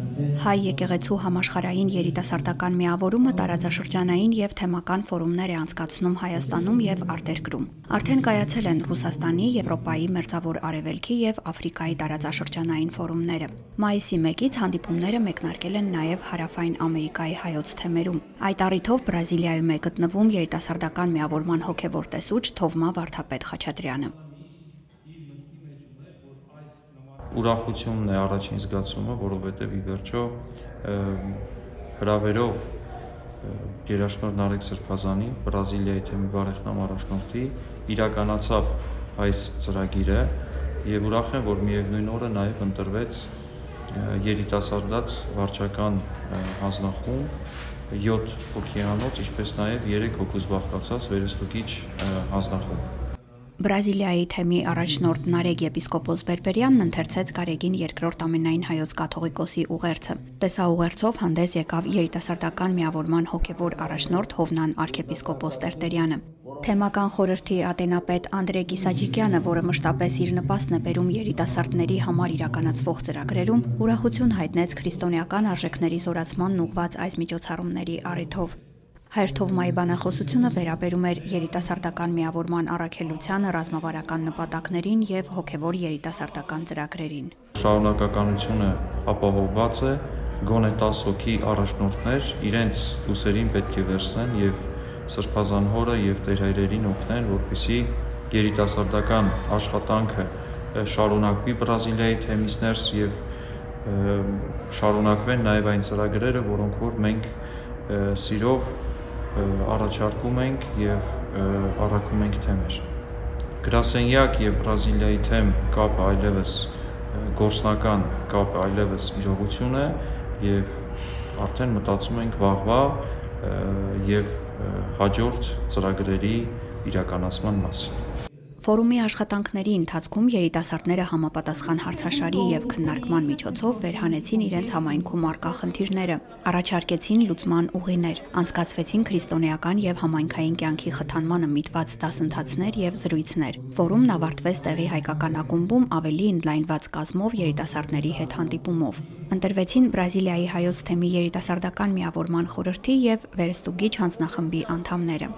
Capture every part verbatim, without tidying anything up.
Հայ եկեղեցու համաշխարհային երիտասարդական միավորումը տարածաշրջանային և թեմական ֆորումներ է անցկացնում Հայաստանում և արտերկրում։ Արդեն կայացել են Ռուսաստանի, Եվրոպայի, Մերձավոր Արևելքի և Աֆրիկայի տարածաշրջանային ֆորումները։ Մայիսի մեկից հանդիպումները մեկնարկել են նաև Հարավային Ամերիկայի հայոց թեմերում։ Այդ առիթով Բրազիլիայում է գտնվում երիտասարդական միավորման հոգևոր տեսուչ Թովմա Վարդապետ Խաչատրյանը։ Ուրախությունն է առաջին զգացումը, որովհետև ի վերջո հրավերով երաժշտնոր Նարեկ Սրբազանի, Բրազիլիայի թեմի բարեխնամ առաջնորդի իրականացավ այս ծրագիրը եւ ուրախ եմ, որ միևնույն օրը նաեւ ընտրվեց երիտասարդաց վարչական հանձնախումբ յոթ հոգեանոց, ինչպես նաեւ երեք հոգուց բաղկացած վերստուգիչ հանձնախումբ։ Բրազիլիայի թեմի առաջնորդ Նարեկ եպիսկոպոս Բերբերյանն ընթերցեց Գարեգին երկրորդ ամենայն հայոց կաթողիկոսի ուղերձը։ Տեսաուղերձով հանդես եկավ երիտասարդական միավորման հոգևոր առաջնորդ Հովնան արքեպիսկոպոս Տերտերյանը։ Թեմական խորհրդի ատենապետ Անդրե Կիսաջիկյանը, որը մշտապես իր նպաստն է բերում երիտասարդների համար իրականացվող ծրագրերում, ուրախություն հայտնեց քրիստոնեական արժեքների զորացմանն ուղղված այս միջոցառումների առիթով։ Հայր Թովմայի բանախոսությունը վերաբերում էր երիտասարդական միավորման առաքելությանը, ռազմավարական նպատակներին և հոգևոր երիտասարդական ծրագրերին։ Շարունակականությունը ապահովված է, գոնե տասը հոգի առաջնորդներ իրենց ուսերին պետք է վերցնեն եւ Սրբազան հորը եւ տերհայրերին օգնեն, որպեսզի երիտասարդական աշխատանքը շարունակվի Բրազիլիայի թեմից ներս եւ շարունակվեն նաեւ այն ծրագրերը, որոնք որ մենք սիրով առաջարկում ենք եւ առաքում ենք թեմեր։ Գրասենյակ եւ Բրազիլիայի թեմ կապը այլևս գործնական կապը այլևս իրողություն է եւ արդեն մտածում ենք վաղվա եւ հաջորդ ծրագրերի իրականացման մասին։ Ֆորումի աշխատանքների ընթացքում երիտասարդները համապատասխան հարցաշարի և քննարկման միջոցով վերհանեցին իրենց համայնքում առկա խնդիրները, առաջարկեցին լուծման ուղիներ, անցկացվեցին քրիստոնեական և համայնքային կյանքի խթանմանը միտված դասընթացներ և զրույցներ։ Ֆորումն ավարտվեց տեղի հայկական ակումբում ավելի ընդլայնված կազմով երիտասարդների հետ հանդիպումով։ Ընտրվեցին Բրազիլիայի հայոց թեմի երիտասարդական միավորման խորհրդի և վերստուգիչ հանձնախմբի անդամները։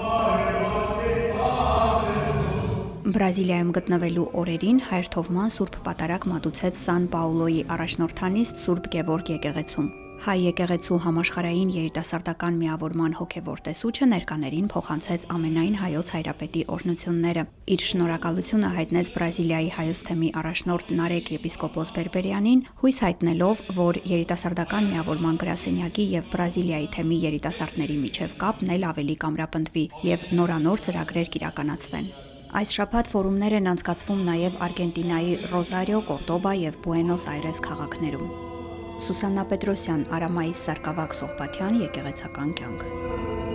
Բրազիլիայում գտնվելու օրերին Հայր Թովման Սուրբ Պատարագ մատուցեց Սան Պաուլոյի առաջնորդանիստ Սուրբ Գևորգ եկեղեցում։ Հայ եկեղեցու համաշխարհային երիտասարդական միավորման հոգևոր տեսուչը ներկաներին փոխանցեց ամենայն հայոց հայրապետի օրհնությունները։ Իր շնորհակալությունը հայտնեց Բրազիլիայի հայոց թեմի առաջնորդ Նարեկ եպիսկոպոս Բերբերյանին, հույս հայտնելով, որ երիտասարդական միավորման գրասենյակի եւ Բրազիլիայի թեմի երիտասարդների միջև կապն էլ ավելի կամրապնդվի եւ նորանոր ծրագրեր կիրականացվեն։ Այս շաբաթ ֆորումներ են անցկացվում նաև Արգենտինայի Ռոզարիո, Կորդոբա և Բուենոս Այրես քաղաքներում։ Սուսաննա Պետրոսյան, Արամայիս Սարգսակ Սողբաթյան, Եկեղեցական կյանք։